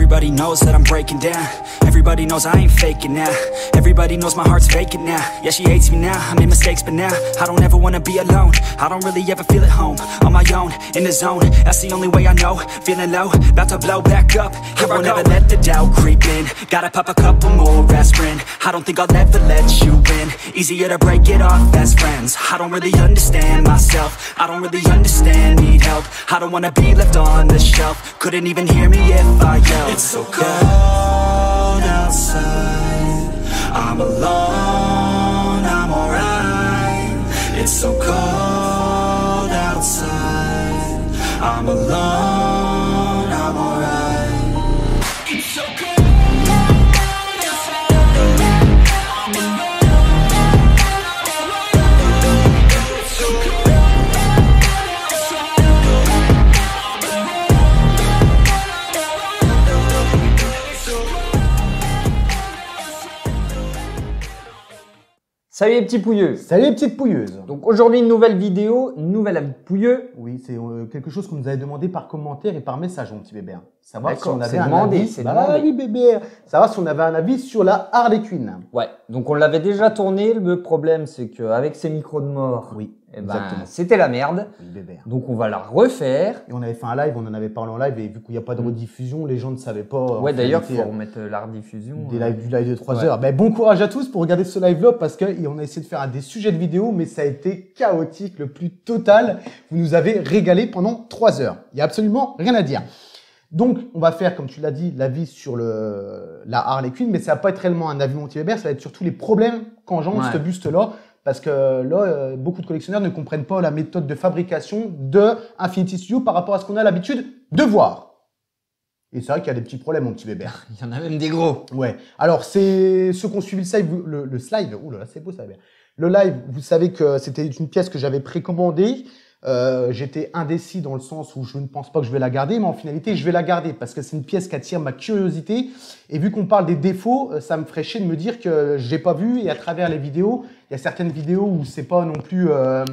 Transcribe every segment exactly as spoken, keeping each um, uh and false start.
Everybody knows that I'm breaking down. Everybody knows I ain't faking now. Everybody knows my heart's vacant now. Yeah, she hates me now, I made mistakes but now I don't ever wanna be alone. I don't really ever feel at home. On my own, in the zone, that's the only way I know. Feeling low, about to blow back up. Here I won't ever let the doubt creep in. Gotta pop a couple more aspirin. I don't think I'll ever let you in. Easier to break it off best friends. I don't really understand myself. I don't really understand, need help. I don't wanna be left on the shelf. Couldn't even hear me if I yelled. It's so cold outside. I'm alone, I'm alright. It's so cold outside. I'm alone, I'm alright. It's so cold. Salut les petits pouilleux. Salut les petites pouilleuses. Donc aujourd'hui une nouvelle vidéo, une nouvelle avis de pouilleux. Oui, c'est euh, quelque chose qu'on nous avait demandé par commentaire et par message, mon petit bébé. Savoir si on avait c'est un demandé, avis. c'est Bah demandé. oui bébé. Savoir si on avait un avis sur la Harley Quinn. Ouais, donc on l'avait déjà tourné. Le problème c'est qu'avec ces micros de mort, Oui, eh ben, exactement. c'était la merde. Oui bébé. Donc on va la refaire. Et on avait fait un live, on en avait parlé en live et vu qu'il n'y a pas de rediffusion, les gens ne savaient pas. Ouais, d'ailleurs, il il faut remettre la rediffusion. Des euh. lives, du live de trois Ouais. heures. Ben, bon courage à tous pour regarder ce live-là parce qu'on a essayé de faire un des sujets de vidéo, mais ça a été chaotique, le plus total. Vous nous avez régalé pendant trois heures. Il n'y a absolument rien à dire. Donc, on va faire, comme tu l'as dit, l'avis sur le, la Harley Quinn, mais ça va pas être réellement un avis multivers, ça va être surtout les problèmes qu'engendre Ouais. ce buste-là. Parce que là, euh, beaucoup de collectionneurs ne comprennent pas la méthode de fabrication de Infinity Studio par rapport à ce qu'on a l'habitude de voir. Et c'est vrai qu'il y a des petits problèmes, mon petit bébé. Il y en a même des gros. Ouais. Alors, c'est ceux qui ont suivi le live, le, le slide. Ouh là là, c'est beau ça. Bien. Le live, vous savez que c'était une pièce que j'avais précommandée. Euh, J'étais indécis dans le sens où je ne pense pas que je vais la garder, mais en finalité, je vais la garder parce que c'est une pièce qui attire ma curiosité. Et vu qu'on parle des défauts, ça me ferait chier de me dire que j'ai pas vu. Et à travers les vidéos, il y a certaines vidéos où c'est pas non plus, euh,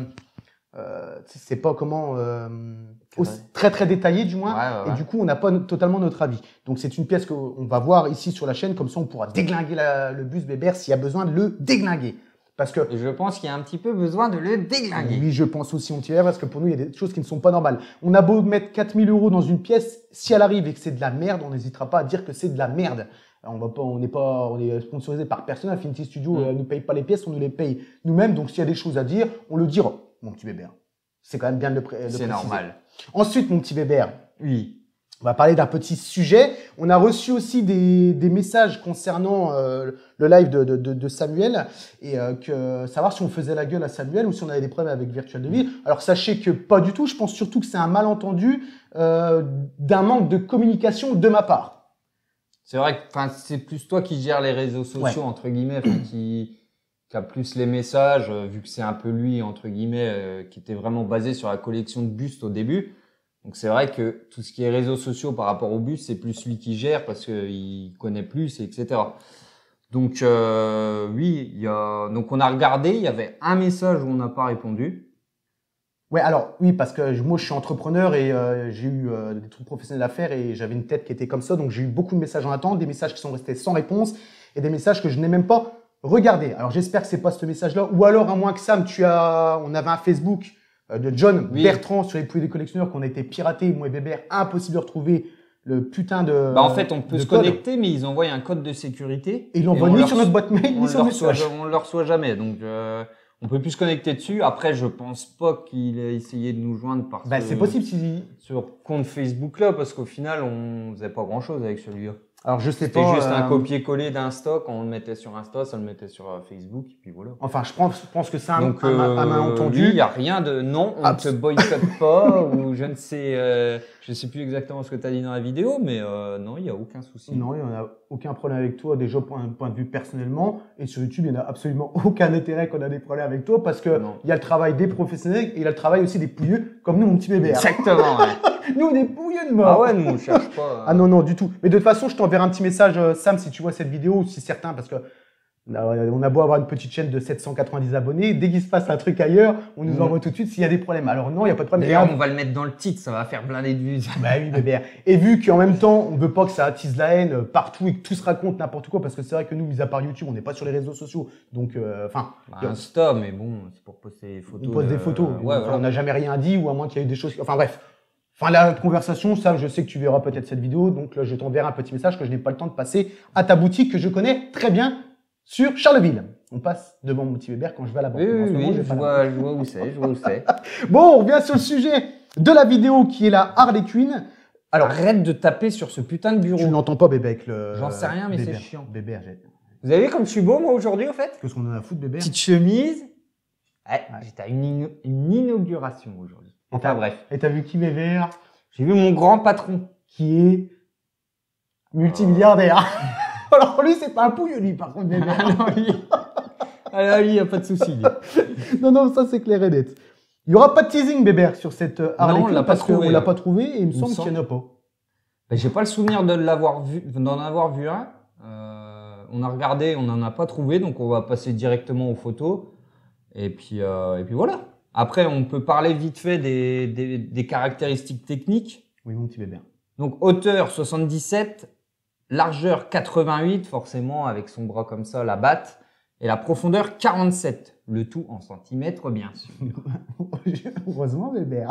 euh, c'est pas comment. Euh, aussi, très très détaillé du moins, Ouais, ouais, ouais. et du coup on n'a pas no- totalement notre avis. Donc c'est une pièce qu'on va voir ici sur la chaîne, comme ça on pourra déglinguer la- le bus Bébert s'il y a besoin de le déglinguer. Parce que Et je pense qu'il y a un petit peu besoin de le déglinguer. oui, je pense aussi on tire parce que pour nous il y a des choses qui ne sont pas normales. On a beau mettre quatre mille euros dans une pièce, si elle arrive et que c'est de la merde, on n'hésitera pas à dire que c'est de la merde. On va pas, on n'est pas, on est sponsorisé par personne. Infinity Studio Mm. euh, nous paye pas les pièces, on nous les paye nous-mêmes. Donc s'il y a des choses à dire, on le dira. Mon petit Bébert, c'est quand même bien de le, pré- de C'est préciser. normal. Ensuite, mon petit Bébert, Oui. on va parler d'un petit sujet. On a reçu aussi des, des messages concernant euh, le live de, de, de, de Samuel et euh, que savoir si on faisait la gueule à Samuel ou si on avait des problèmes avec Virtual Devil. Alors sachez que pas du tout. Je pense surtout que c'est un malentendu euh, d'un manque de communication de ma part. C'est vrai que enfin, c'est plus toi qui gères les réseaux sociaux, Ouais. entre guillemets, enfin, qui, qui a plus les messages, euh, vu que c'est un peu lui, entre guillemets, euh, qui était vraiment basé sur la collection de bustes au début. Donc c'est vrai que tout ce qui est réseaux sociaux par rapport au bustes, c'est plus lui qui gère parce qu'il connaît plus, et cetera. Donc euh, oui, il y a donc on a regardé, il y avait un message où on n'a pas répondu. Ouais, alors oui, parce que moi je suis entrepreneur et euh, j'ai eu euh, des trucs professionnels à faire et j'avais une tête qui était comme ça, donc j'ai eu beaucoup de messages en attente, des messages qui sont restés sans réponse et des messages que je n'ai même pas regardés. Alors j'espère que c'est pas ce message-là, ou alors à moins que Sam, tu as, on avait un Facebook euh, de John Oui. Bertrand sur les pouilles des collectionneurs qu'on a été piraté, moi et Bébert, impossible de retrouver le putain de. Bah en fait, on peut de se code. connecter, mais ils envoient un code de sécurité. Et ils l'envoient on ni leur sur notre boîte mail on ni sur le le reçoit, message. on le reçoit jamais, donc euh, on peut plus se connecter dessus. Après, je pense pas qu'il ait essayé de nous joindre par Bah ce, c'est possible si. sur compte Facebook là, parce qu'au final, on faisait pas grand chose avec celui-là. Alors je sais C'était pas. juste un euh, copier-coller d'un stock, on le mettait sur Insta, ça le mettait sur euh, Facebook, et puis voilà. Enfin, je pense, je pense que c'est un, Donc, un, un euh, malentendu. lui, il y a rien de non, on ne Abs- te boycotte pas ou je ne sais, euh, je sais plus exactement ce que tu as dit dans la vidéo, mais euh, non, il y a aucun souci. Non, il n'y en a aucun problème avec toi, déjà point, point de vue personnellement. Et sur YouTube, il n'y en a absolument aucun intérêt qu'on a des problèmes avec toi parce que Non. il y a le travail des professionnels et il y a le travail aussi des pouilleux, comme nous, mon petit bébé. Exactement. Ouais. Nous, on est pouilleux de mort. Ah ouais, nous on cherche pas. euh. Ah non, non, du tout. Mais de toute façon, je t'enverrai un petit message, euh, Sam, si tu vois cette vidéo, ou si certains, parce que On a beau avoir une petite chaîne de sept cent quatre-vingt-dix abonnés, dès qu'il se passe un truc ailleurs, on nous Mmh. envoie tout de suite s'il y a des problèmes. Alors non, il n'y a pas de problème. D'ailleurs, Et on va le mettre dans le titre, ça va faire blinder de vues. Bah oui, bébé. Et vu qu'en même temps, on veut pas que ça attise la haine partout et que tout se raconte n'importe quoi, parce que c'est vrai que nous, mis à part YouTube, on n'est pas sur les réseaux sociaux. Donc, enfin, Bah, Insta, mais bon, c'est pour poster des photos. on poste de- des photos. Ouais, Enfin, voilà. On n'a jamais rien dit, ou à moins qu'il y ait eu des choses. Enfin bref. Enfin, la conversation, ça, je sais que tu verras peut-être cette vidéo. Donc là, je t'enverrai un petit message que je n'ai pas le temps de passer à ta boutique que je connais très bien sur Charleville. On passe devant mon petit Weber quand je vais à la banque. Oui, En oui, ce moment, oui, je vais je pas là. vois, je vois où c'est, je vois où c'est. Bon, on revient sur le sujet de la vidéo qui est la Harley Quinn. Alors, Arrête de taper sur ce putain de tu bureau. n'entends pas bébé avec le. J'en sais rien, mais c'est Bébert. chiant. Bébert, j'ai. Vous avez vu comme je suis beau, moi, aujourd'hui, en fait? Qu'est-ce qu'on en a à foutre, bébé? Petite chemise. Ouais, j'étais à une, ino- une inauguration aujourd'hui. Enfin, bref. Et t'as vu qui, bébé? J'ai vu mon grand patron. Qui est multimilliardaire. Alors lui, c'est pas un pouilleux, lui, par contre, bébé. Ah non, lui, ah, lui, y a pas de souci. lui. non, non, ça, c'est clair et net. Il y aura pas de teasing, bébé, sur cette euh, Harley Non, on Quinn l'a pas parce trouvé, qu'on l'a ouais. pas trouvé et il me Il me semble semble. qu'il n'y en a pas. Ben, j'ai pas le souvenir de l'avoir vu, d'en avoir vu un. Euh, on a regardé, on n'en a pas trouvé, donc on va passer directement aux photos. Et puis, euh, et puis voilà. Après, on peut parler vite fait des, des, des caractéristiques techniques. Oui, mon petit bébé. Donc, hauteur soixante-dix-sept, largeur quatre-vingt-huit, forcément, avec son bras comme ça, la batte. Et la profondeur quarante-sept, le tout en centimètres, bien sûr. Heureusement, bébé.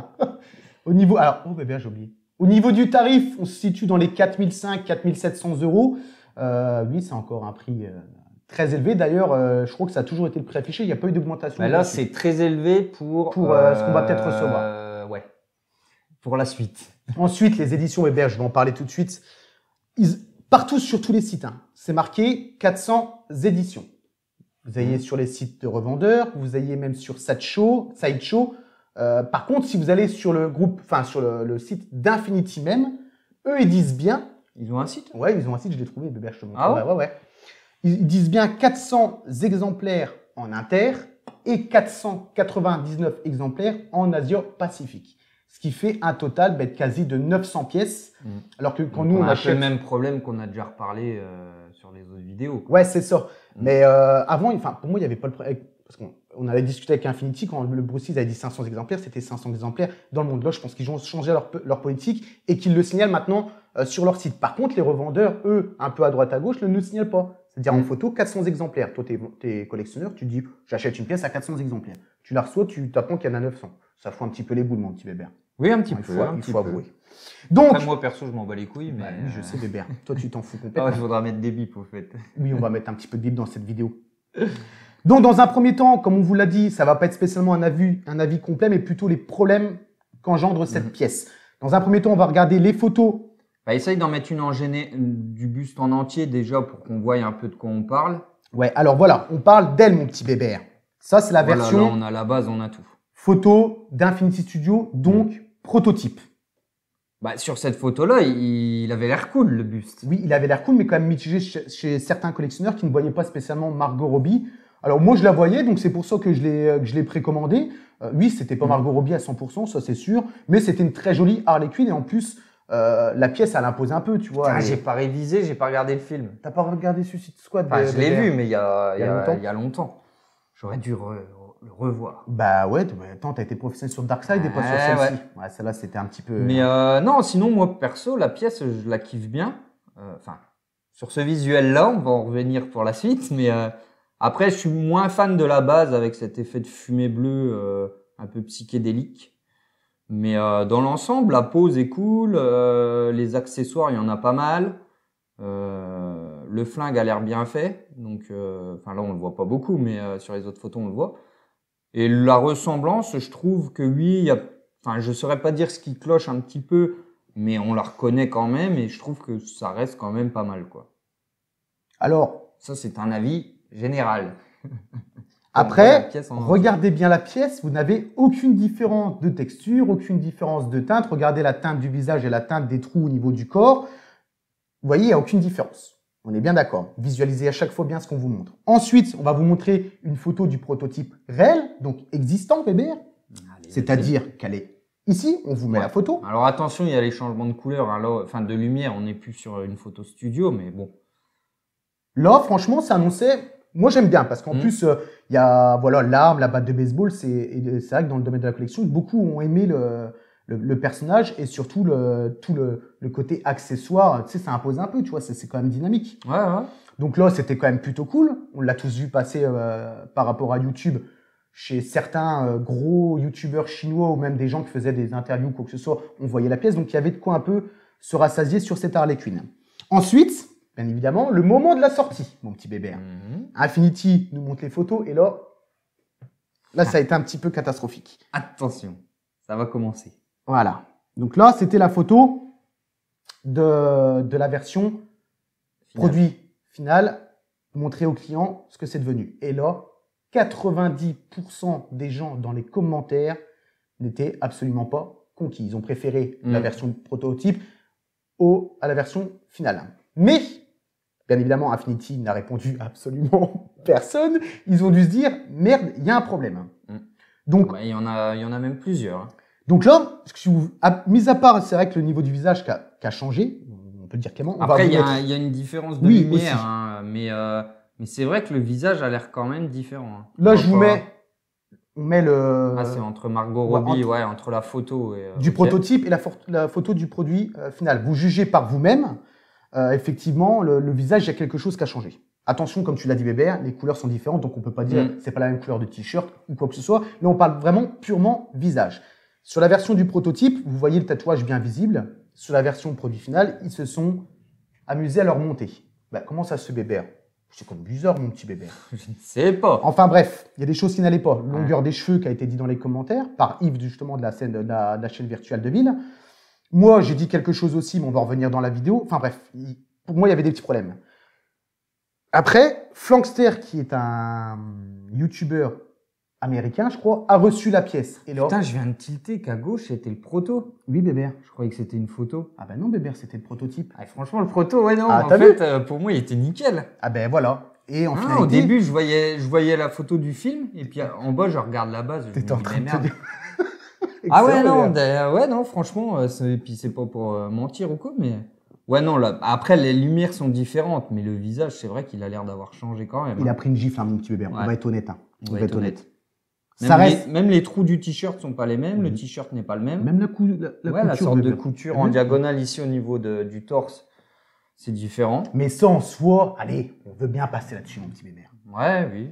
Au niveau, alors, oh bébé, j'ai oublié. Au niveau du tarif, on se situe dans les quatre mille cinq cents, quatre mille sept cents euros. Euh, oui, c'est encore un prix euh, très élevé. D'ailleurs, euh, je crois que ça a toujours été le prix affiché. Il n'y a pas eu d'augmentation. Ben là, dessus. c'est très élevé pour... Pour, euh, ce qu'on va peut-être recevoir. euh, Ouais, pour la suite. Ensuite, les éditions Weber, je vais en parler tout de suite. Ils, partout sur tous les sites, hein, c'est marqué quatre cents éditions. Vous ayez sur les sites de revendeurs, vous ayez même sur Sideshow. Sideshow. Euh, par contre, si vous allez sur le groupe, enfin sur le, le site d'Infinity même, eux ils disent bien. Ils ont un site? Ouais, ils ont un site, je l'ai trouvé, bébé, je te montre. Ah ouais ouais, ouais, ouais. Ils, ils disent bien quatre cents exemplaires en inter et quatre cent quatre-vingt-dix-neuf exemplaires en Asia-Pacifique. Ce qui fait un total bah, quasi de neuf cents pièces. Mmh. Alors que quand Donc nous, on on a achète. le même problème qu'on a déjà reparlé euh, sur les autres vidéos. quoi. Ouais, c'est ça. Mm. Mais euh, avant, enfin, pour moi, il n'y avait pas le problème. Parce qu'on on avait discuté avec Infinity quand le Bruce Lee avait dit cinq cents exemplaires, c'était cinq cents exemplaires dans le monde. Là, je pense qu'ils ont changé leur, leur politique et qu'ils le signalent maintenant euh, sur leur site. Par contre, les revendeurs, eux, un peu à droite à gauche, ne le signalent pas. C'est-à-dire Mm. en photo, quatre cents exemplaires. Toi, tu es collectionneur, tu dis j'achète une pièce à quatre cents exemplaires. Tu la reçois, tu t'apprends qu'il y en a neuf cents. Ça fout un petit peu les boules, mon petit bébé. Oui, un petit Il peu. faut, un il petit faut peu. avouer. Donc, Après, moi, perso, je m'en bats les couilles, mais... bah, oui, je euh, sais, bébé. Toi, tu t'en fous Ah complètement. ouais, il faudra mettre des bips, au fait. Oui, on va mettre un petit peu de bip dans cette vidéo. Donc, dans un premier temps, comme on vous l'a dit, ça va pas être spécialement un avis, un avis complet, mais plutôt les problèmes qu'engendre cette Mhm. pièce. Dans un premier temps, on va regarder les photos. Bah, essaye d'en mettre une en gêné, du buste en entier, déjà, pour qu'on voie un peu de quoi on parle. Ouais, alors voilà, on parle d'elle, mon petit bébé. Ça, c'est la Voilà, version là, on a la base, on a tout. photo d'Infinity Studio, donc prototype. Bah, sur cette photo-là, il, il avait l'air cool, le buste. Oui, il avait l'air cool, mais quand même mitigé chez, chez certains collectionneurs qui ne voyaient pas spécialement Margot Robbie. Alors moi, je la voyais, donc c'est pour ça que je l'ai que je l'ai précommandé. Euh, oui, c'était pas Mhm. Margot Robbie à cent pour cent, ça c'est sûr, mais c'était une très jolie Harley Quinn et en plus, euh, la pièce, elle impose un peu, tu vois. Ah, elle- j'ai pas révisé, j'ai pas regardé le film. T'as pas regardé Suicide Squad? Enfin, de- je de l'ai Bear vu, mais il y a, il y a, longtemps il y a longtemps. J'aurais dû re- le revoir. Bah ouais, t- mais attends, t'as été professionnel sur Darkseid et pas sur Ouais, celle-ci. Ouais, celle-là, c'était un petit peu... Mais euh, non, sinon, moi, perso, la pièce, je la kiffe bien. Euh, Enfin, sur ce visuel-là, on va en revenir pour la suite. Mais euh, après, je suis moins fan de la base avec cet effet de fumée bleue euh, un peu psychédélique. Mais euh, dans l'ensemble, la pose est cool. Euh, les accessoires, il y en a pas mal. Euh, le flingue a l'air bien fait. Donc, euh, enfin là, on le voit pas beaucoup, mais euh, sur les autres photos, on le voit. Et la ressemblance, je trouve que oui, il y a... Enfin, je saurais pas dire ce qui cloche un petit peu, mais on la reconnaît quand même et je trouve que ça reste quand même pas mal, quoi. Alors, Ça, c'est un avis général. après, La pièce en entier. regardez bien la pièce, vous n'avez aucune différence de texture, aucune différence de teinte. Regardez la teinte du visage et la teinte des trous au niveau du corps. Vous voyez, il n'y a aucune différence. On est bien d'accord. Visualisez à chaque fois bien ce qu'on vous montre. Ensuite, on va vous montrer une photo du prototype réel, donc existant, bébé. Allez, C'est-à-dire qu'elle est ici, on vous met Ouais. la photo. Alors attention, il y a les changements de couleur, hein, là, enfin de lumière, on n'est plus sur une photo studio, mais bon. Là, franchement, ça annonçait moi j'aime bien parce qu'en Mmh. plus, il euh, y a voilà l'arme, la batte de baseball. C'est et c'est vrai que dans le domaine de la collection, beaucoup ont aimé le, le, le personnage et surtout le, tout le, le côté accessoire. Tu sais, ça impose un peu, tu vois, c'est c'est quand même dynamique. Ouais, ouais. Donc là, c'était quand même plutôt cool. On l'a tous vu passer euh, par rapport à YouTube chez certains euh, gros YouTubeurs chinois ou même des gens qui faisaient des interviews ou quoi que ce soit. On voyait la pièce, donc il y avait de quoi un peu se rassasier sur cette Harley Quinn. Ensuite, bien évidemment, le moment de la sortie, mon petit bébé. Mmh. Infinity nous montre les photos et là, là, ça a été un petit peu catastrophique. Attention, ça va commencer. Voilà. Donc là, c'était la photo de, de la version Final. produit final, montrer au client ce que c'est devenu. Et là, quatre-vingt-dix pour cent des gens dans les commentaires n'étaient absolument pas conquis. Ils ont préféré Mmh. la version prototype au, à la version finale. Mais, bien évidemment, Infinity n'a répondu à absolument personne. Ils ont dû se dire, merde, il y a un problème. Mmh. Donc, Ouais, il y en a, il y en a même plusieurs. hein. donc là, si vous- à- mis à part, c'est vrai que le niveau du visage qui a, qui a changé, on peut le dire clairement. On va Après, vous il y, a mettre- un- il y a une différence de Oui, lumière, aussi. hein, mais, euh, mais c'est vrai que le visage a l'air quand même différent. hein. Là, je vous Encore- mets, on met le Ah, c'est entre Margot ouais, Robbie, entre- ouais, entre la photo et. euh, du ok. prototype et la, for- la photo du produit euh, final. Vous jugez par vous-même. Euh, effectivement, le, le visage, il y a quelque chose qui a changé. Attention, comme tu l'as dit, Bébert, les couleurs sont différentes, donc on peut pas dire Mm. c'est pas la même couleur de t-shirt ou quoi que ce soit. Là, on parle vraiment purement visage. Sur la version du prototype, vous voyez le tatouage bien visible. Sur la version produit final, ils se sont amusés à leur monter. Bah, comment ça se fait, Bébert? C'est comme bizarre, mon petit Bébert. Je ne sais pas. Enfin bref, il y a des choses qui n'allaient pas. Longueur des cheveux qui a été dit dans les commentaires par Yves justement de la, scène, de la, de la chaîne virtuelle de Ville. Moi, j'ai dit quelque chose aussi, mais on va revenir dans la vidéo. Enfin bref, il- pour moi, il y avait des petits problèmes. Après, Flankster, qui est un YouTuber américain, je crois, a reçu la pièce. Et là, Putain, je viens de tilter qu'à gauche, c'était le proto. oui, Bébert. Je croyais que c'était une photo. Ah ben non, Bébert, c'était le prototype. Ah, franchement, le proto, ouais, non. Ah, en t'as fait, euh, pour moi, il était nickel. Ah ben voilà. Et en Ah, finalité, au début, je voyais, je voyais la photo du film, et puis en bas, je regarde la base. je me t'étais en dis, train de mais te merde. dire. Ah ouais, Excellent, non, Bébert. d'ailleurs, ouais, non, franchement, euh, c'est- et puis c'est pas pour euh, mentir ou quoi, mais ouais, non, là, après, les lumières sont différentes, mais le visage, c'est vrai qu'il a l'air d'avoir changé quand même. Il hein. a pris une gifle, hein, mon petit Bébert. On Ouais. va être honnête. hein. On va être honnête. Ça Même, reste. les, même les trous du t-shirt sont pas les mêmes, le Mhm. t-shirt n'est pas le même. Même la, cou la, la ouais, la couture, sorte de Bébert. couture Mhm. en diagonale ici au niveau de, du torse, c'est différent. Mais ça en soi, allez, on veut bien passer là-dessus, mon petit bébé. Ouais, oui.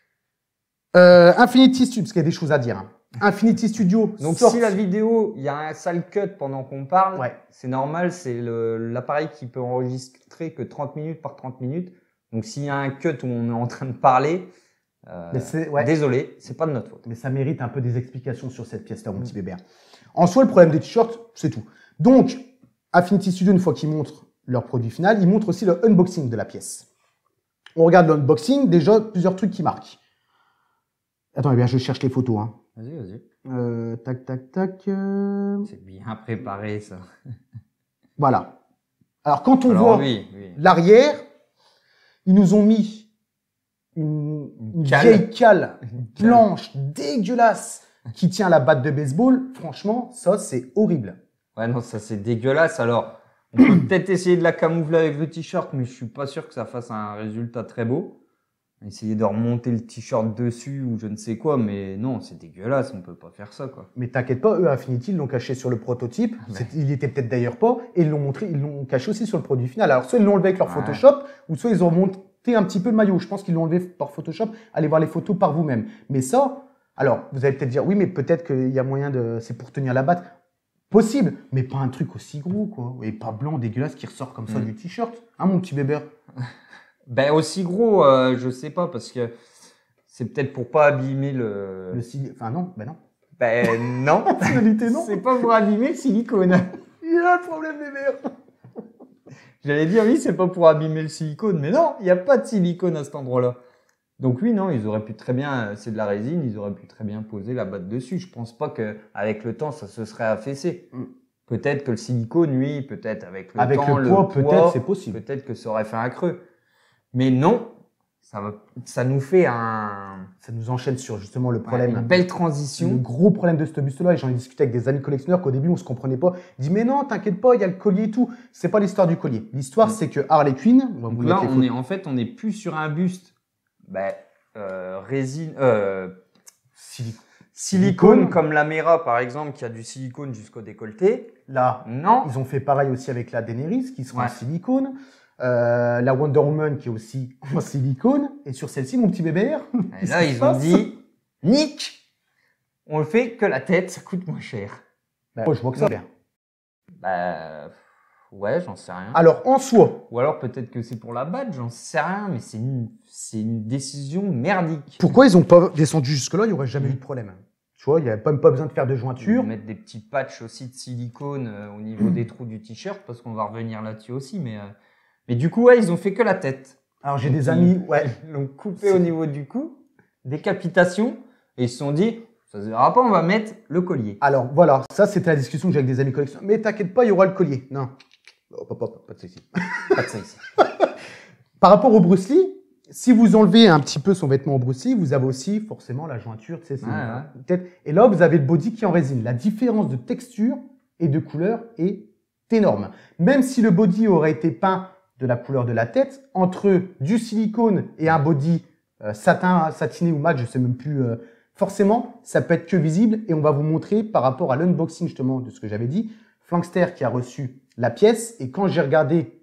Euh, Infinity Studio, parce qu'il y a des choses à dire. hein. Infinity Studio. Donc sort- si la vidéo, il y a un sale cut pendant qu'on parle, Ouais. c'est normal, c'est le- l'appareil qui peut enregistrer que trente minutes par trente minutes. Donc s'il y a un cut où on est en train de parler, euh, Mais c'est- ouais. désolé, c'est pas de notre faute. Mais ça mérite un peu des explications sur cette pièce-là, mon petit bébé. En soi, le problème des t-shirts, c'est tout. Donc, Infinity Studio, une fois qu'ils montrent leur produit final, ils montrent aussi le unboxing de la pièce. On regarde l'unboxing, déjà, plusieurs trucs qui marquent. Attends, eh bien, je cherche les photos. Hein. Vas-y, vas-y. Euh, tac, tac, tac. euh, C'est bien préparé ça. Voilà. Alors, quand on Alors voit oui, oui. l'arrière, ils nous ont mis une, Une une cale. vieille cale cale. blanche, dégueulasse, qui tient la batte de baseball. Franchement, ça, c'est horrible. Ouais, non, ça c'est dégueulasse. Alors, on peut peut-être essayer de la camoufler avec le t-shirt, mais je suis pas sûr que ça fasse un résultat très beau. Essayer de remonter le t-shirt dessus ou je ne sais quoi, mais non, c'est dégueulasse, on peut pas faire ça, quoi. Mais t'inquiète pas, eux, Infinity, ils l'ont caché sur le prototype. C'est- Il était peut-être d'ailleurs pas. Et ils l'ont montré, ils l'ont caché aussi sur le produit final. Alors, soit ils l'ont enlevé avec leur Ouais. Photoshop, ou soit ils ont monté un petit peu le maillot. Je pense qu'ils l'ont enlevé par Photoshop. Allez voir les photos par vous-même. Mais ça, alors, vous allez peut-être dire, oui, mais peut-être qu'il y a moyen de, c'est pour tenir la batte. Possible, mais pas un truc aussi gros, quoi. Et pas blanc, dégueulasse, qui ressort comme ça Mm. du t-shirt. Hein, mon petit bébé? Ben, aussi gros, euh, je sais pas, parce que c'est peut-être pour pas abîmer le... Le sil- Enfin, non, ben non. Ben, non. En finalité, non. C'est pas pour abîmer le silicone. Il y a le problème, bébé. J'allais dire, oui, c'est pas pour abîmer le silicone, mais non, il n'y a pas de silicone à cet endroit-là. Donc oui, non, ils auraient pu très bien, c'est de la résine, ils auraient pu très bien poser la batte dessus. Je pense pas que avec le temps, ça se serait affaissé. Mm. Peut-être que le silicone, oui, peut-être avec le Avec temps, le poids, peut-être, c'est possible. peut-être que ça aurait fait un creux. Mais non, ça, va, ça nous fait un, Ça nous enchaîne sur justement le ouais, problème. une belle Le transition. gros problème de ce buste-là, et j'en ai discuté avec des amis collectionneurs qu'au début on se comprenait pas. Ils disent mais non, t'inquiète pas, il y a le collier et tout. C'est pas l'histoire du collier. L'histoire Mm. c'est que Harley Quinn, on va vous Donc là, mettre les on est, photos. en fait, on n'est plus sur un buste bah, euh, résine, euh, Silicone. silicone, Silicone. comme la Mera par exemple, qui a du silicone jusqu'au décolleté. Là, Non. ils ont fait pareil aussi avec la Daenerys, qui sera Ouais. en silicone. Euh, la Wonder Woman, qui est aussi en silicone. Et sur celle-ci, mon petit bébé. Et là, ils ont dit, Nick, on le fait que la tête, ça coûte moins cher. Bah, moi, je vois que ça. bien. Bah, ouais, j'en sais rien. Alors, en soi, Ou alors peut-être que c'est pour la badge, j'en sais rien, mais c'est une, c'est une décision merdique. pourquoi ils n'ont pas descendu jusque-là, il n'y aurait jamais eu de problème. Tu vois, il n'y a même pas besoin de faire de jointure. Mettre des petits patchs aussi de silicone euh, au niveau Mmh. des trous du t-shirt, parce qu'on va revenir là-dessus aussi. Mais, euh, mais du coup, ouais, ils ont fait que la tête. Alors, j'ai Donc, des ils- amis, ouais. Ils l'ont coupé au niveau du cou, décapitation, et ils se sont dit, ça se verra pas, on va mettre le collier. Alors, voilà, ça, c'était la discussion que j'ai avec des amis collectionneurs. Mais t'inquiète pas, il y aura le collier. Non. Hop, hop, hop, pas de souci. Pas de ça ici. Par rapport au Bruce Lee, si vous enlevez un petit peu son vêtement au Bruce Lee, vous avez aussi forcément la jointure, tu sais, c'est Ouais, une- ouais. tête. Et là, vous avez le body qui est en résine. La différence de texture et de couleur est énorme. Même si le body aurait été peint de la couleur de la tête, entre du silicone et un body euh, satin, satiné ou mat, je sais même plus, euh, forcément, ça peut être que visible. Et on va vous montrer par rapport à l'unboxing justement de ce que j'avais dit, Flankster qui a reçu la pièce. Et quand j'ai regardé,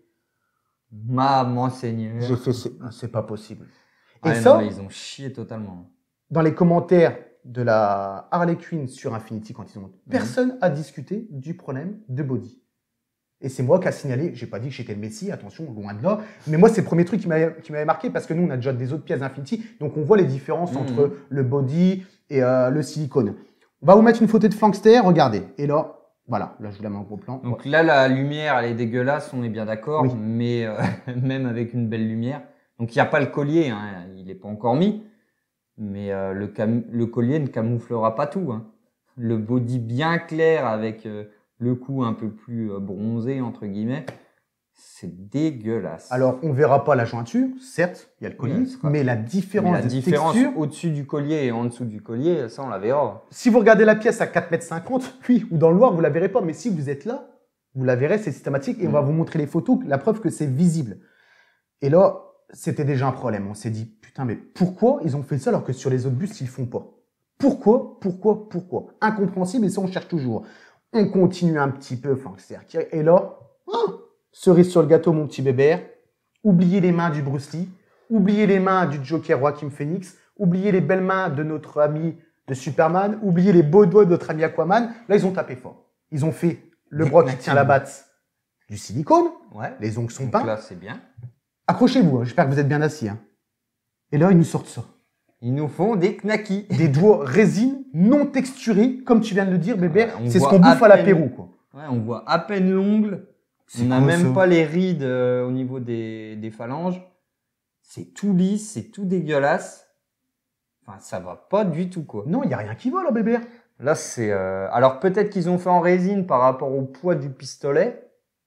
Maman Seigneur. j'ai fait, c'est c'est pas possible. Et Ouais, ça, non, mais ils ont chié totalement. dans les commentaires de la Harley Quinn sur Infinity, quand ils ont personne a discuté du problème de body. Et c'est moi qui a signalé, j'ai pas dit que j'étais le Messi, attention, loin de là, mais moi c'est le premier truc qui m'avait qui m'avait marqué parce que nous on a déjà des autres pièces d'Infinity, donc on voit les différences Mhm. entre le body et euh, le silicone. On va vous mettre une photo de Flankster, regardez. Et là, voilà, là je vous la mets en gros plan. Donc là, la lumière, elle est dégueulasse, on est bien d'accord, Oui. mais euh, même avec une belle lumière. Donc il n'y a pas le collier, hein, il n'est pas encore mis, mais euh, le, cam- le collier ne camouflera pas tout. Hein. Le body bien clair avec euh, le cou un peu plus euh, bronzé, entre guillemets, c'est dégueulasse. Alors on verra pas la jointure, certes, il y a le collier, Ouais, ce sera- mais la Mais différence la de différence texture. au-dessus du collier et en dessous du collier, ça on la verra. Si vous regardez la pièce à quatre mètres cinquante, oui, ou dans le noir, vous la verrez pas. Mais si vous êtes là, vous la verrez, c'est systématique. Et on Mm. va vous montrer les photos, la preuve que c'est visible. Et là, c'était déjà un problème. On s'est dit, putain, mais pourquoi ils ont fait ça alors que sur les autres bus, ils le font pas? Pourquoi? Pourquoi? Pourquoi? Incompréhensible, et ça, on cherche toujours. On continue un petit peu, enfin, c'est-à-dire, et là, oh, cerise sur le gâteau, mon petit bébé. Oubliez les mains du Bruce Lee. Oubliez les mains du Joker Joaquin Phoenix. Oubliez les belles mains de notre ami de Superman. Oubliez les beaux doigts de notre ami Aquaman. Là, ils ont tapé fort. Ils ont fait le Des bras qui knackings. tient la batte du silicone. Ouais. Les ongles sont Donc peints. là, c'est bien. Accrochez-vous, hein, j'espère que vous êtes bien assis. Hein. Et là, ils nous sortent ça. Ils nous font des knackis. Des doigts résine non texturés, comme tu viens de le dire, bébé. Ouais, on c'est ce voit qu'on bouffe à à peine- l'apéro, quoi. Ouais, on voit à peine l'ongle. C'est On n'a quoi, même ça pas les rides euh, au niveau des, des phalanges. C'est tout lisse, c'est tout dégueulasse. Enfin, ça va pas du tout, quoi. Non, il n'y a rien qui va, là, bébé. Là, c'est... euh, Alors, peut-être qu'ils ont fait en résine par rapport au poids du pistolet.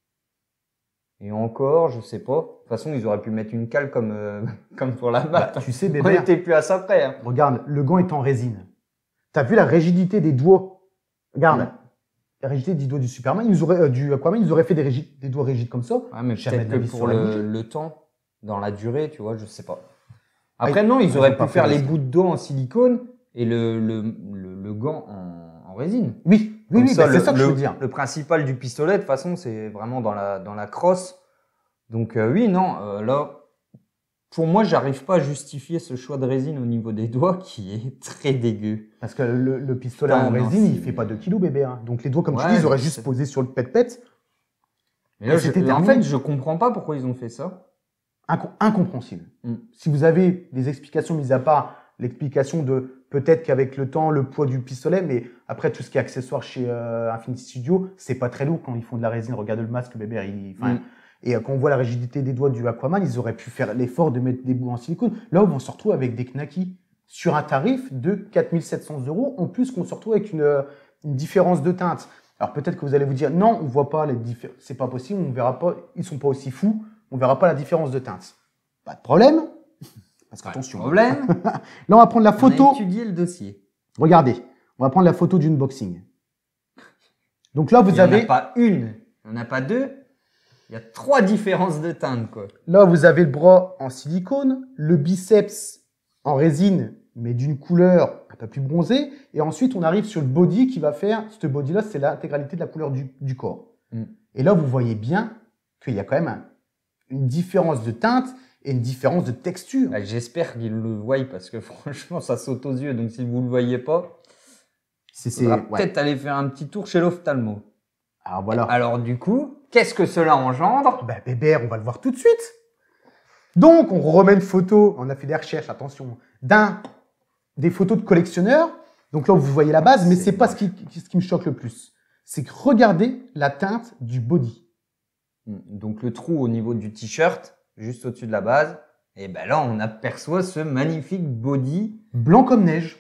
Et encore, je sais pas. De toute façon, ils auraient pu mettre une cale comme, euh, comme pour la Bah, batte. tu sais, On bébé, n'était plus à ça près. Hein. regarde, le gant est en résine. T'as vu la rigidité des doigts? Regarde, Mm. la rigidité des doigts du Superman, ils nous auraient, euh, du Aquaman, ils nous auraient fait des, rigi- des doigts rigides comme ça. Ouais, mais Jamais peut-être de la que vie pour sur la le, bougie. le temps, dans la durée, tu vois, je sais pas. Ah, Après, ils- non, ils ils auraient ont pas pu fait faire les résine. bouts de dos en silicone et le, le, le, le gant en, en résine. Oui, oui, Comme oui, ça, bah, c'est le, ça que je le- veux dire. le principal du pistolet, de toute façon, c'est vraiment dans la, dans la crosse. Donc, euh, oui, non, euh, là, pour moi, j'arrive pas à justifier ce choix de résine au niveau des doigts qui est très dégueu. Parce que le, le pistolet Putain, en non, résine, il c'est- fait pas deux kilos, bébé. Hein. Donc les doigts, comme tu Ouais, dis, ils auraient je juste sais. posé sur le pet-pet. Mais là, Et je- c'était en terminé. fait, je comprends pas pourquoi ils ont fait ça. Inco- incompréhensible. Mm. Si vous avez des explications, mis à part l'explication de peut-être qu'avec le temps, le poids du pistolet, mais après tout ce qui est accessoire chez euh, Infinity Studio, c'est pas très lourd quand ils font de la résine. Regardez le masque, bébé. Il, enfin, Mm. Et euh, quand on voit la rigidité des doigts du Aquaman, ils auraient pu faire l'effort de mettre des bouts en silicone. Là, on se retrouve avec des knackis sur un tarif de quatre mille sept cents euros, en plus qu'on se retrouve avec une, euh, une différence de teinte. Alors peut-être que vous allez vous dire, non, on voit pas les différences, c'est pas possible, on verra pas, ils sont pas aussi fous, on verra pas la différence de teinte. Pas de problème, parce qu'attention. Problème, Là, on va prendre la on photo. a étudié le dossier. Regardez, on va prendre la photo d'une boxing. Donc là, vous Il n'y en avez, a pas une, il n'y en a pas deux. Il y a trois différences de teinte, quoi. là, vous avez le bras en silicone, le biceps en résine, mais d'une couleur un peu plus bronzée. Et ensuite, on arrive sur le body qui va faire, ce body-là, c'est l'intégralité de la couleur du, du corps. Mm. Et là, vous voyez bien qu'il y a quand même un, une différence de teinte et une différence de texture. Bah, j'espère qu'ils le voient parce que franchement, ça saute aux yeux. Donc, si vous ne le voyez pas, il va peut-être aller faire un petit tour chez l'ophtalmo. Alors, voilà. Alors, du coup, qu'est-ce que cela engendre? Bah, Bébert, on va le voir tout de suite. Donc, on remet une photo, on a fait des recherches, attention, d'un des photos de collectionneurs. Donc là, vous voyez la base, mais c'est pas ce qui, ce qui me choque le plus. C'est que regardez la teinte du body. Donc le trou au niveau du t-shirt, juste au-dessus de la base. Et ben là, on aperçoit ce magnifique body. Blanc comme neige.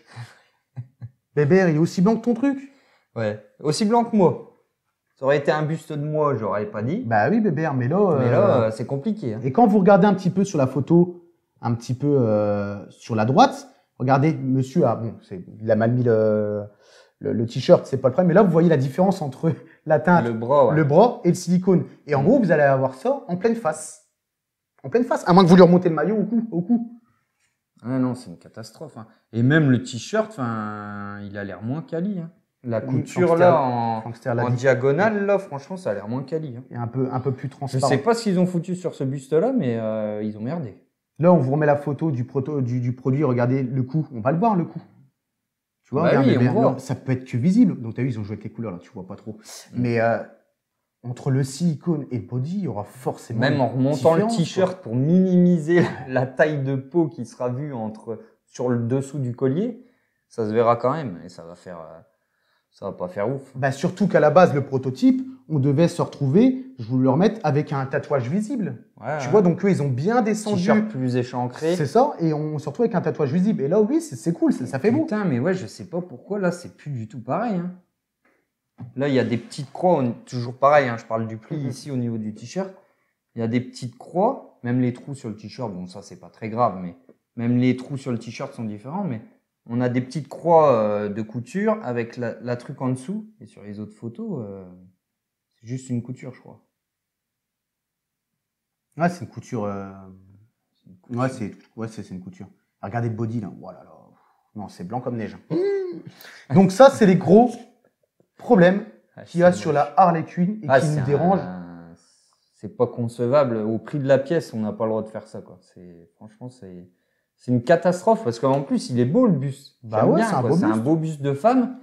Bébert, il est aussi blanc que ton truc? Ouais, aussi blanc que moi. Ça aurait été un buste de moi, j'aurais pas dit. Bah oui, Bébert, mais là... Mais là, euh, c'est compliqué. Hein. Et quand vous regardez un petit peu sur la photo, un petit peu euh, sur la droite, regardez, monsieur a, bon, il a mal mis le, le, le t-shirt, c'est pas le problème, mais là, vous voyez la différence entre la teinte, le bras, ouais. le bras et le silicone. Et en mmh. gros, vous allez avoir ça en pleine face. En pleine face, à moins que vous lui remontez le maillot au cou. Au cou. Ah non, c'est une catastrophe. Hein. Et même le t-shirt, enfin, il a l'air moins quali. Hein. La couture, oui, là, en, en diagonale, là, franchement, ça a l'air moins quali. Hein. Et un peu, un peu plus transparent. Je sais pas ce qu'ils ont foutu sur ce buste-là, mais euh, ils ont merdé. Là, on vous remet la photo du, proto, du, du produit. Regardez le coup. On va le voir, le coup. Tu vois, bah regarde, oui, mais, on voit. Non, ça peut être que visible. Donc, tu as vu, ils ont joué avec les couleurs, là, tu vois pas trop. Mmh. Mais euh, entre le silicone et le body, il y aura forcément. Même en remontant le t-shirt pour minimiser la taille de peau qui sera vue entre, sur le dessous du collier, ça se verra quand même. Et ça va faire. Euh, Ça va pas faire ouf. Bah surtout qu'à la base, le prototype, on devait se retrouver, je vous le remette, avec un tatouage visible. Ouais, tu ouais. vois, donc eux, ils ont bien descendu. T-shirt plus échancré. C'est ça, et on se retrouve avec un tatouage visible. Et là, oui, c'est cool, ça, ça fait beau. Putain, mais ouais, je sais pas pourquoi, là, c'est plus du tout pareil. Hein. Là, il y a des petites croix, on, toujours pareil, hein, je parle du pli ici au niveau du t-shirt. Il y a des petites croix, même les trous sur le t-shirt, bon, ça, c'est pas très grave, mais même les trous sur le t-shirt sont différents, mais on a des petites croix euh, de couture avec la, la truc en dessous. Et sur les autres photos, euh, c'est juste une couture, je crois. Ouais, c'est une couture. Euh... Une couture. Ouais, c'est ouais, c'est une couture. Regardez le body, là. Oh là là. Non, c'est blanc comme neige. Mmh. Donc ça, c'est les gros problèmes ah, qu'il y a moche. Sur la Harley Quinn et ah, qui nous dérangent. Un... C'est pas concevable. Au prix de la pièce, on n'a pas le droit de faire ça, quoi. C'est franchement, c'est... C'est une catastrophe parce qu'en plus, il est beau le buste. Bah ouais, c'est un, un beau buste de femme.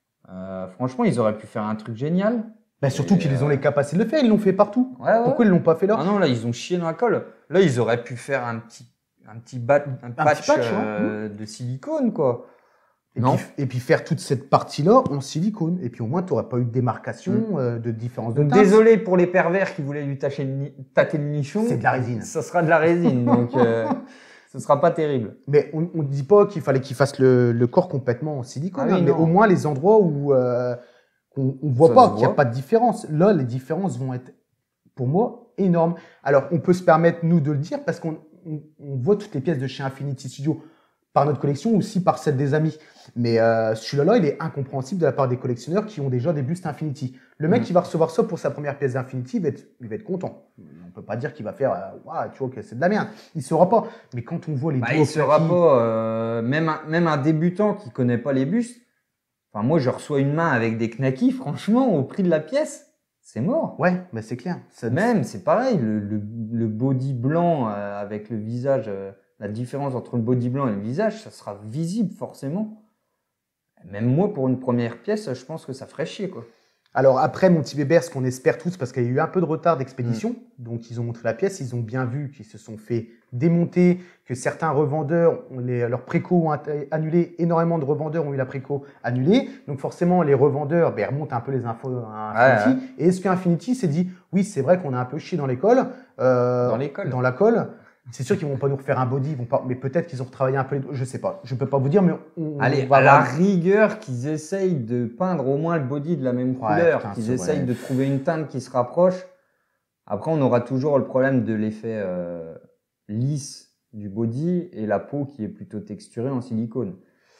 Euh, franchement, ils auraient pu faire un truc génial. Bah surtout qu'ils euh... ont les capacités de le faire, ils l'ont fait partout. Ouais, ouais. Pourquoi ils l'ont pas fait là? Ah non, là, ils ont chié dans la colle. Là, ils auraient pu faire un petit, un petit, bat, un, un patch, petit patch euh, hein. de silicone, quoi. Et, non. Puis, et puis faire toute cette partie-là en silicone. Et puis au moins, tu n'aurais pas eu de démarcation, mmh. euh, de différence de teinte. Désolé pour les pervers qui voulaient lui tâcher le, tâter le nichon. C'est de la résine. Ça sera de la résine, donc... Euh... Ce sera pas terrible. Mais on ne dit pas qu'il fallait qu'il fasse le, le corps complètement en silicone, ah oui, hein, mais au moins les endroits où euh, on ne voit ça pas, qu'il n'y a pas de différence. Là, les différences vont être, pour moi, énormes. Alors, on peut se permettre, nous, de le dire, parce qu'on on, on voit toutes les pièces de chez Infinity Studio par notre collection, aussi par celle des amis. Mais euh, celui-là, il est incompréhensible de la part des collectionneurs qui ont déjà des bustes Infinity. Le mec mmh. qui va recevoir ça pour sa première pièce d'Infinity, il va être, il va être content. On peut pas dire qu'il va faire, euh, ouais, tu vois, que c'est de la merde. Il saura pas. Mais quand on voit les bah, il saura pas. Euh, même un, même un débutant qui connaît pas les bustes. Enfin, moi, je reçois une main avec des knackis. Franchement, au prix de la pièce, c'est mort. Ouais, mais c'est clair. Ça, même, c'est pareil. Le, le, le body blanc euh, avec le visage, euh, la différence entre le body blanc et le visage, ça sera visible forcément. Même moi, pour une première pièce, je pense que ça ferait chier, quoi. Alors après, mon petit Bébert, ce qu'on espère tous, parce qu'il y a eu un peu de retard d'expédition, mmh. donc ils ont montré la pièce, ils ont bien vu qu'ils se sont fait démonter, que certains revendeurs, ont les, leurs précos ont annulé, énormément de revendeurs ont eu la préco annulée, donc forcément les revendeurs ben, remontent un peu les infos à Infinity, ouais, ouais. Et est-ce qu'Infinity s'est dit, oui c'est vrai qu'on a un peu chié dans l'école, euh, dans l'école, dans la colle. C'est sûr qu'ils vont pas nous refaire un body, ils vont pas, mais peut-être qu'ils ont retravaillé un peu les, je sais pas, je peux pas vous dire, mais on, allez, on va à la voir. Rigueur qu'ils essayent de peindre au moins le body de la même couleur, ouais, qu'ils essayent ouais. de trouver une teinte qui se rapproche. Après, on aura toujours le problème de l'effet euh, lisse du body et la peau qui est plutôt texturée en silicone.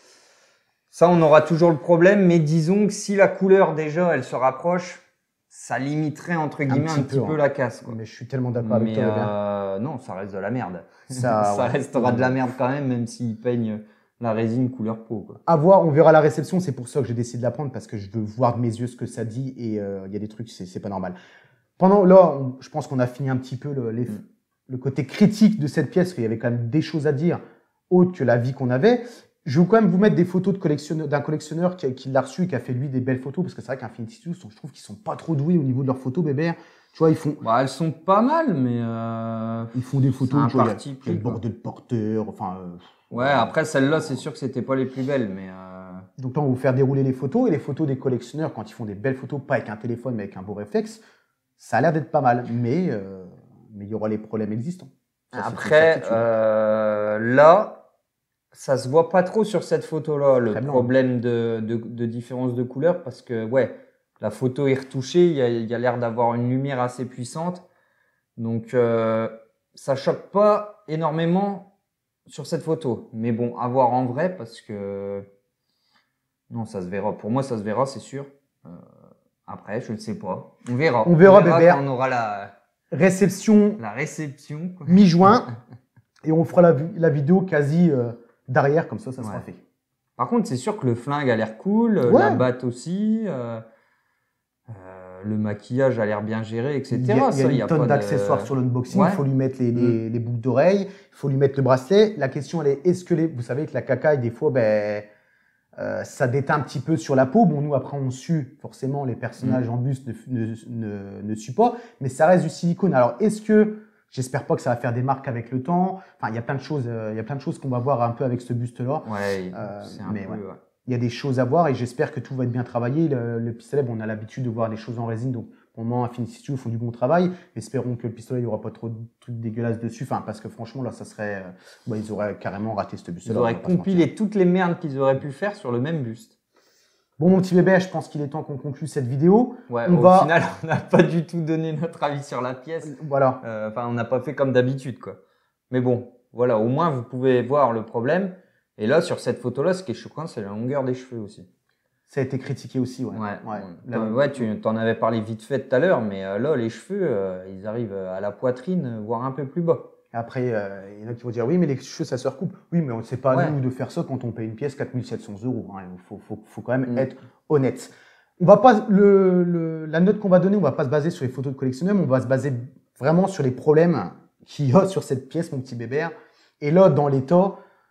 Ça, on aura toujours le problème, mais disons que si la couleur déjà, elle se rapproche, ça limiterait entre guillemets un petit, un petit peu, peu hein. la casse, quoi. Mais je suis tellement d'accord avec toi. Euh, euh, non, ça reste de la merde. Ça, Ça ouais. restera de la merde quand même, même s'ils peignent la résine couleur peau, quoi. À voir, on verra la réception. C'est pour ça que j'ai décidé de la prendre parce que je veux voir de mes yeux ce que ça dit et il euh, y a des trucs, c'est c'est pas normal. Pendant là, on- je pense qu'on a fini un petit peu le, les- Mm. le côté critique de cette pièce, qu'il y avait quand même des choses à dire autres que la vie qu'on avait. Je vais quand même vous mettre des photos de collectionneur, d'un collectionneur qui, qui l'a reçu et qui a fait lui des belles photos parce que c'est vrai qu'Infinity Studios, je trouve qu'ils sont pas trop doués au niveau de leurs photos, bébé. Tu vois, ils font, Bah, elles sont pas mal, mais euh, ils font des C'est photos, un tu vois, il y a- parti il y a pris, le quoi. bordel porteur, enfin. euh, ouais. Après celle-là, c'est sûr que c'était pas les plus belles, mais euh, Donc là, on va vous faire dérouler les photos et les photos des collectionneurs quand ils font des belles photos, pas avec un téléphone mais avec un beau réflexe, ça a l'air d'être pas mal, mais euh, mais il y aura les problèmes existants. Ça, c'est une après certitude. euh, là. Ça se voit pas trop sur cette photo-là, le Très blanc. problème de, de, de différence de couleur, parce que ouais, la photo est retouchée, il y a, il y a l'air d'avoir une lumière assez puissante, donc euh, ça choque pas énormément sur cette photo. Mais bon, à voir en vrai, parce que non, ça se verra. Pour moi, ça se verra, c'est sûr. Euh, après, je ne sais pas. On verra. On verra, bébé. quand on aura la, Réception la réception, quoi. mi-juin et on fera la, vi- la vidéo quasi euh, derrière, comme ça, ça sera Ouais. fait. Par contre, c'est sûr que le flingue a l'air cool, euh, Ouais. la batte aussi, euh, euh, le maquillage a l'air bien géré, et cetera. Il y a, il y a Ça, une y a tonne pas de- d'accessoires sur l'unboxing. Ouais. Il faut lui mettre les, les, les boucles d'oreilles, il faut lui mettre le bracelet. La question, elle est est-ce que les. Vous savez que la cacaille, des fois, ben, euh, ça déteint un petit peu sur la peau. Bon, nous, après, on sue. Forcément, les personnages Mm. en buste ne, ne, ne, ne suent pas, mais ça reste du silicone. Alors, est-ce que. J'espère pas que ça va faire des marques avec le temps. Enfin, il y a plein de choses, euh, il y a plein de choses qu'on va voir un peu avec ce buste-là. Ouais, Euh, c'est un mais peu. ouais. ouais. Il y a des choses à voir et j'espère que tout va être bien travaillé. Le, le pistolet, bon, on a l'habitude de voir les choses en résine, donc pour le moment, Infinity Studios font du bon travail. Espérons que le pistolet, il n'y aura pas trop de trucs dégueulasses dessus. Enfin, parce que franchement, là, ça serait, euh, bah, ils auraient carrément raté ce buste-là. Ils on va auraient pas se mentir. compilé toutes les merdes qu'ils auraient pu faire sur le même buste. Bon, mon petit bébé, je pense qu'il est temps qu'on conclue cette vidéo. Ouais, On au va- final, on n'a pas du tout donné notre avis sur la pièce. Voilà. Euh, Enfin, on n'a pas fait comme d'habitude, quoi. Mais bon, voilà, au moins vous pouvez voir le problème. Et là, sur cette photo-là, ce qui est choquant, c'est la longueur des cheveux aussi. Ça a été critiqué aussi, ouais. Ouais, Ouais. T'en- Là, ouais, tu t'en avais parlé vite fait tout à l'heure, mais euh, là, les cheveux, euh, ils arrivent à la poitrine, euh, voire un peu plus bas. Après, euh, il y en a qui vont dire oui, mais les cheveux, ça se recoupe. Oui, mais c'est pas à Ouais. nous de faire ça quand on paye une pièce quatre mille sept cents euros. Hein. Il faut, faut, faut quand même Mm. être honnête. On va pas le, le- la note qu'on va donner, on va pas se baser sur les photos de collectionneurs, mais on va se baser vraiment sur les problèmes qu'il y a sur cette pièce, mon petit bébé. Et là, dans l'état,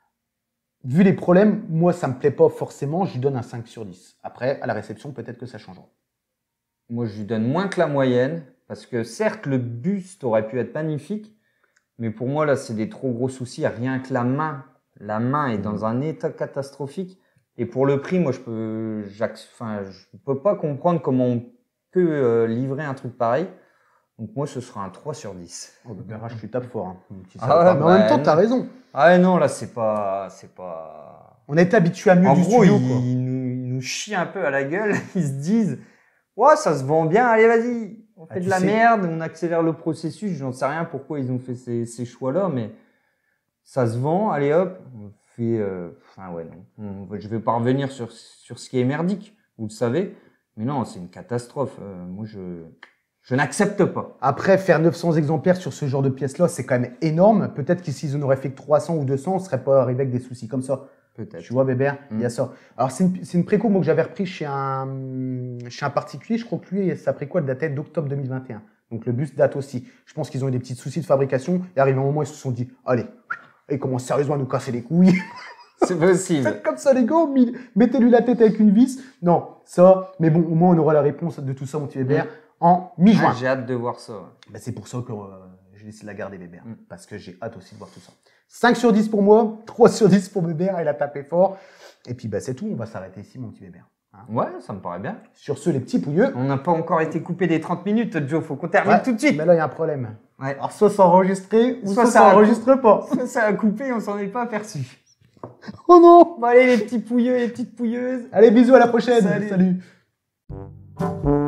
vu les problèmes, moi, ça me plaît pas forcément. Je lui donne un cinq sur dix. Après, à la réception, peut-être que ça changera. Moi, je lui donne moins que la moyenne, parce que certes, le buste aurait pu être magnifique, mais pour moi, là, c'est des trop gros soucis. Rien que la main, la main est dans un état catastrophique. Et pour le prix, moi, je peux, j'ac- enfin, je peux pas comprendre comment on peut euh, livrer un truc pareil. Donc moi, ce sera un trois sur dix. Oh, bah, Bérard, je suis tape fort. Hein, mon petit Ah salopard. ouais, mais en même bah, temps, tu as non. raison. Ah ouais, non, là, c'est pas, c'est pas. On est habitué à mieux En du gros, studio, ils, quoi. ils nous, ils nous chient un peu à la gueule. Ils se disent, ouais, ça se vend bien. Allez, vas-y, on fait Ah, de tu la sais- merde, on accélère le processus. J'en sais rien pourquoi ils ont fait ces, ces choix-là, mais ça se vend. Allez hop, on fait. euh, Enfin ouais, non. On- je vais pas revenir sur sur ce qui est merdique. Vous le savez, mais non, c'est une catastrophe. Euh, moi, je je n'accepte pas. Après, faire neuf cents exemplaires sur ce genre de pièce-là, c'est quand même énorme. Peut-être que s'ils en auraient fait que trois cents ou deux cents, on serait pas arrivé avec des soucis comme ça. Peut-être. Tu vois, bébé, il y a Mm. ça. Alors, c'est une, c'est une préco moi, que j'avais repris chez un, chez un particulier. Je crois que lui, sa préco, elle datait d'octobre deux mille vingt et un. Donc, le buste date aussi. Je pense qu'ils ont eu des petits soucis de fabrication. Et arrivé un moment, ils se sont dit, allez, ils commencent sérieusement à nous casser les couilles. C'est possible. Faites comme ça, les gars. mi- Mettez-lui la tête avec une vis. Non, ça. Mais bon, au moins, on aura la réponse de tout ça, mon petit bébé, Mm. en mi-juin. Ah, j'ai hâte de voir ça. ouais. Ben, c'est pour ça que euh, j'ai décidé de la garder, Bébert. Mm. Parce que j'ai hâte aussi de voir tout ça. cinq sur dix pour moi, trois sur dix pour Bébert. Il a tapé fort. Et puis, ben, c'est tout. On va s'arrêter ici, mon petit Bébert. Ouais, ça me paraît bien. Sur ce, les petits pouilleux. On n'a pas encore été coupé des trente minutes, Joe. Faut qu'on termine Ouais, tout de suite. Mais là, il y a un problème. Ouais. Alors, soit c'est enregistré, ou Soit soit ça ça a enregistre pas. Ça a coupé, on s'en est pas aperçu. Oh non! Bon, allez, les petits pouilleux, les petites pouilleuses. Allez, bisous, à la prochaine. Salut. Salut.